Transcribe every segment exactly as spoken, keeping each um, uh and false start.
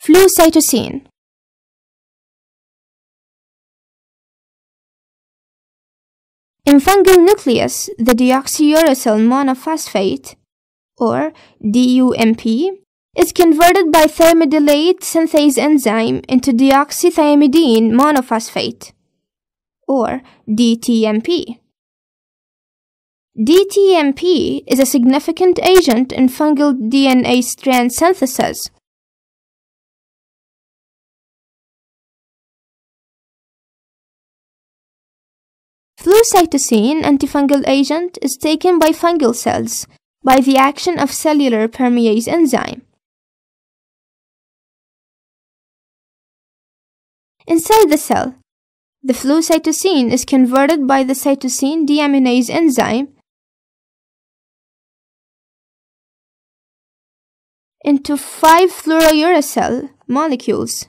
Flucytosine. In fungal nucleus, the deoxyuracil monophosphate, or D U M P, is converted by thymidylate synthase enzyme into deoxythymidine monophosphate, or D T M P. D T M P is a significant agent in fungal D N A strand synthesis. Flucytosine antifungal agent is taken by fungal cells by the action of cellular permease enzyme. Inside the cell, the flucytosine is converted by the cytosine deaminase enzyme into five fluorouracil molecules.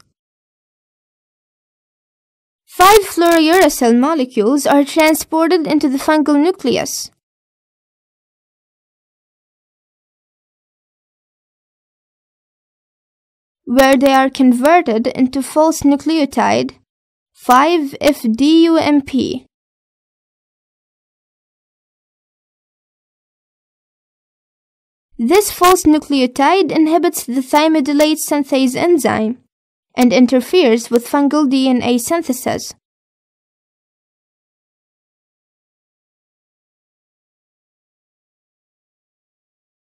Five fluorouracil molecules are transported into the fungal nucleus. Where they are converted into false nucleotide five F D U M P. This false nucleotide inhibits the thymidylate synthase enzyme and interferes with fungal D N A synthesis.